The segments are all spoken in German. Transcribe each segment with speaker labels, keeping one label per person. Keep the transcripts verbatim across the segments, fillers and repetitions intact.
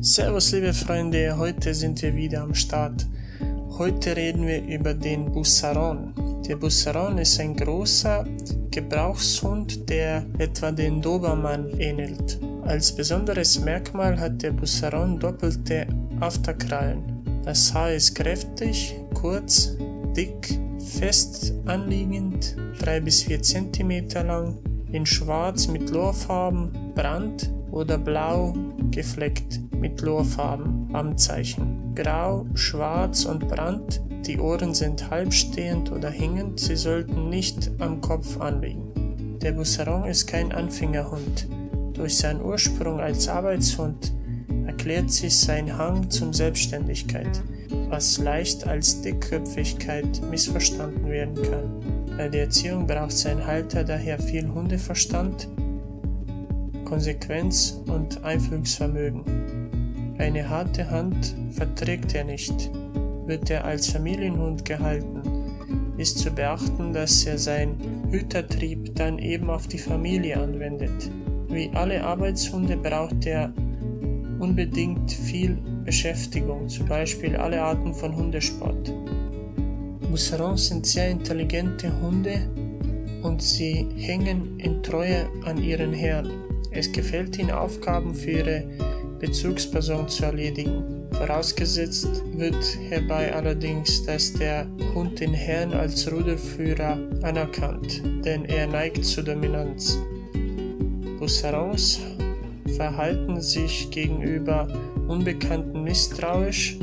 Speaker 1: Servus liebe Freunde, heute sind wir wieder am Start. Heute reden wir über den Busaron. Der Busaron ist ein großer Gebrauchshund, der etwa den Dobermann ähnelt. Als besonderes Merkmal hat der Busaron doppelte Afterkrallen. Das Haar ist kräftig, kurz, dick, fest anliegend, drei bis vier Zentimeter lang, in schwarz mit Lorfarben, Brand oder blau gefleckt mit Lorfarben am Zeichen. Grau, schwarz und Brand, die Ohren sind halbstehend oder hängend, sie sollten nicht am Kopf anliegen. Der Busaron ist kein Anfängerhund. Durch seinen Ursprung als Arbeitshund erklärt sich sein Hang zur Selbstständigkeit, was leicht als Dickköpfigkeit missverstanden werden kann. Bei der Erziehung braucht sein Halter daher viel Hundeverstand, Konsequenz und Einfühlungsvermögen. Eine harte Hand verträgt er nicht. Wird er als Familienhund gehalten, ist zu beachten, dass er seinen Hütertrieb dann eben auf die Familie anwendet. Wie alle Arbeitshunde braucht er unbedingt viel Beschäftigung, zum Beispiel alle Arten von Hundesport. Busarons sind sehr intelligente Hunde und sie hängen in Treue an ihren Herren. Es gefällt ihnen, Aufgaben für ihre Bezugsperson zu erledigen. Vorausgesetzt wird hierbei allerdings, dass der Hund den Herrn als Rudelführer anerkannt, denn er neigt zur Dominanz. Busarons verhalten sich gegenüber Unbekannten misstrauisch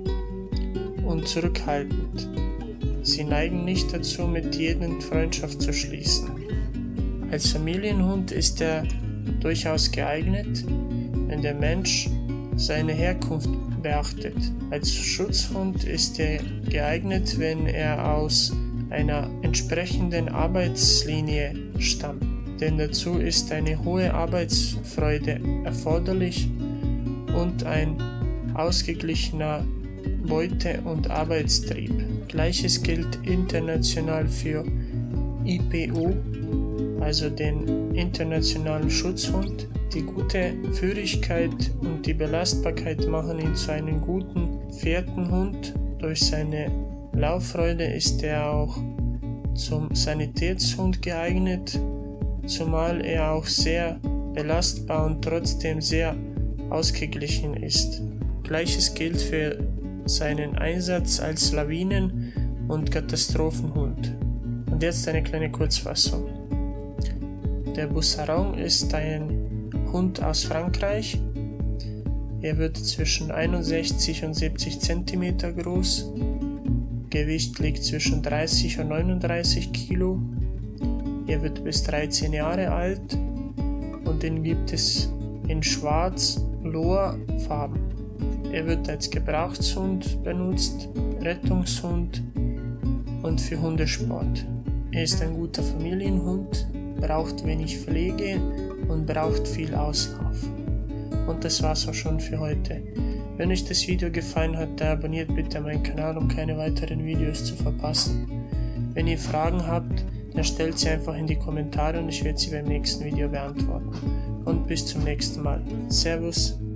Speaker 1: und zurückhaltend. Sie neigen nicht dazu, mit jedem Freundschaft zu schließen. Als Familienhund ist er durchaus geeignet, wenn der Mensch seine Herkunft beachtet. Als Schutzhund ist er geeignet, wenn er aus einer entsprechenden Arbeitslinie stammt, denn dazu ist eine hohe Arbeitsfreude erforderlich und ein ausgeglichener Beute- und Arbeitstrieb. Gleiches gilt international für I P U, also den internationalen Schutzhund. Die gute Führigkeit und die Belastbarkeit machen ihn zu einem guten Fährtenhund. Durch seine Lauffreude ist er auch zum Sanitätshund geeignet, zumal er auch sehr belastbar und trotzdem sehr ausgeglichen ist. Gleiches gilt für seinen Einsatz als Lawinen- und Katastrophenhund. Und jetzt eine kleine Kurzfassung. Der Busaron ist ein Hund aus Frankreich. Er wird zwischen einundsechzig und siebzig Zentimeter groß. Gewicht liegt zwischen dreißig und neununddreißig Kilo. Er wird bis dreizehn Jahre alt und den gibt es in Schwarz-Lor-Farben. Er wird als Gebrauchshund benutzt, Rettungshund und für Hundesport. Er ist ein guter Familienhund, braucht wenig Pflege und braucht viel Auslauf. Und das war's auch schon für heute. Wenn euch das Video gefallen hat, dann abonniert bitte meinen Kanal, um keine weiteren Videos zu verpassen. Wenn ihr Fragen habt, dann stellt sie einfach in die Kommentare und ich werde sie beim nächsten Video beantworten. Und bis zum nächsten Mal. Servus.